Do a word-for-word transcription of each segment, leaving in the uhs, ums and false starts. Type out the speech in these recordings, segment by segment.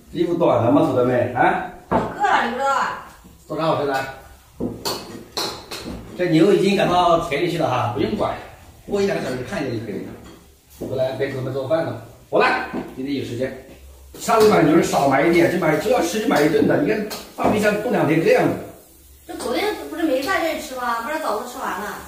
衣服短了吗？做的没啊？ 饿了，你不知道啊？ 做啥好吃的？这牛已经赶到田里去了哈，不用管，过一两个小时看一下就可以了。我来给准备做饭了。我来，今天有时间。上次买牛肉少买一点，就买就要吃就买一顿的。你看放冰箱冻两天这样的。 这昨天不是没在这里吃吗？不然早就吃完了。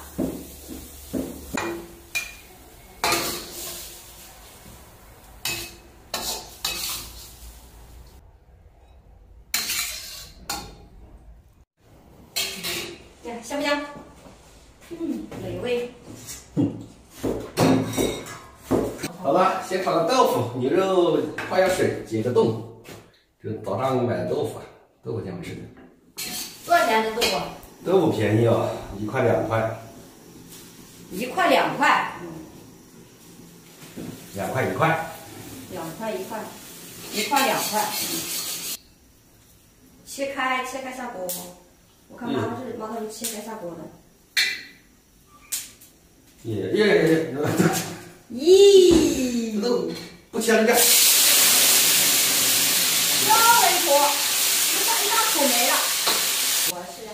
呀，香不香？嗯，美味。 嗯。好了，先炒个豆腐，牛肉泡下水解个冻。这个早上买的豆腐啊，豆腐挺好吃的。 多少钱这豆腐？ 豆腐便宜哦，一块两块。 一块两块。 两块一块。 两块一块，一块两块。切开，切开下锅。我看妈妈是妈妈是切开下锅的。 耶耶耶！ 咦， 都不切人家。 又一坨，一大一大口没了。我是。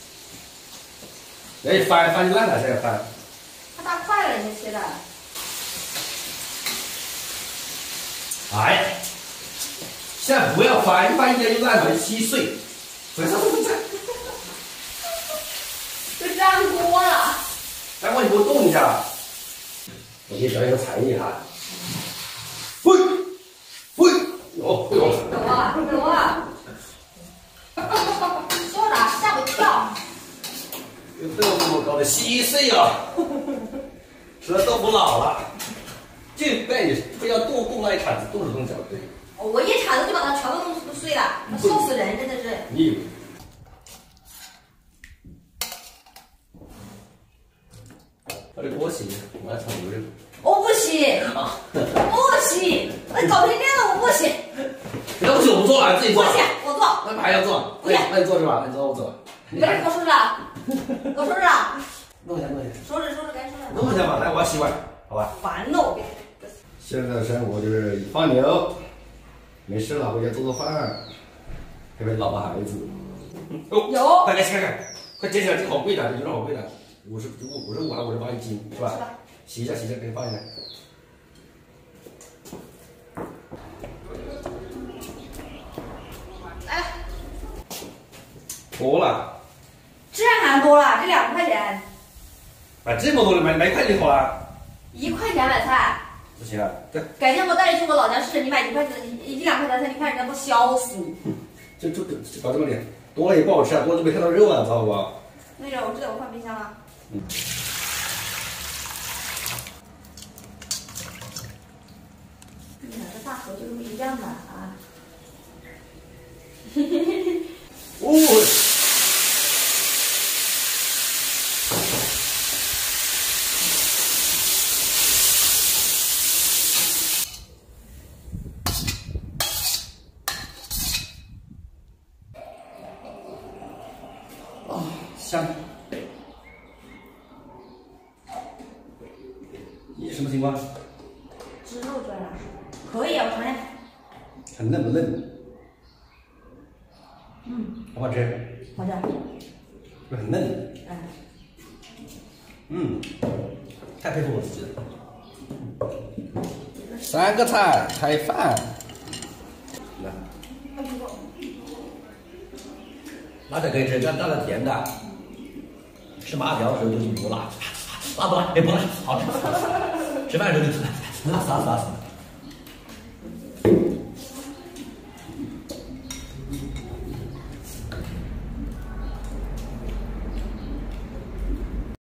哎，翻翻烂了，这个翻。 它大块了，你切的。 哎呀，现在不要翻，一翻一天就烂了，就稀碎。不是不是。 就粘锅了。 粘锅你给我动一下。我给你表演个才艺哈。喂喂，哦哎呦。 有啊有啊。说哪吓我一跳。 这豆腐搞得稀碎啊！吃了豆腐老了。就被你非要剁剁那一铲子，动手动脚对。 我一铲子就把它全部弄碎了，笑死人，真的是。 你以为？把这锅洗，我要炒牛肉。 我不洗，不洗，那搞成这样了，我不洗。 那不行，我不做了，自己做。 不行，我做。 那还要做？ 不行， 那你做是吧？那你做我做。 你赶紧给我收拾了，给我收拾了。 弄一下，弄一下。 收拾收拾，赶紧收拾。 弄一下吧，来，我要洗碗，好吧？ 烦了，我给。 现在的生活就是放牛，没事了回家做做饭，陪陪老婆孩子。哦， 有。 快来看看，快捡起来，这好贵的，这牛肉好贵的，五十五五十五还五十八一斤，是吧？ 是吧？ 洗一下，洗一下，给你放一下。 来， 多了。 这还多了，这两块钱。 买这么多的，买买一块就好了。 一块钱买菜。 不行啊，对。 改天我带你去我老家试试，你买一块钱一一两块钱菜，你看人家不笑死。 就就就搞这么点，多了也不好吃啊，多了就没看到肉啊，知道不？ 那个我知道，我放冰箱了。 嗯。 你俩这大头就这么一样的啊。嘿嘿嘿嘿。 哦。哦，香。你什么情况？ 汁漏出来了。可以啊，我尝尝。 很嫩不嫩？ 嗯。 好不好吃？ 好吃。 不是很嫩。 嗯。 嗯，太佩服我自己了。三个菜开饭。来。辣的可以吃，这辣的甜的。吃麻条的时候就不辣，辣不辣？哎，不辣，好吃。吃饭的时候就辣，辣死辣死辣死。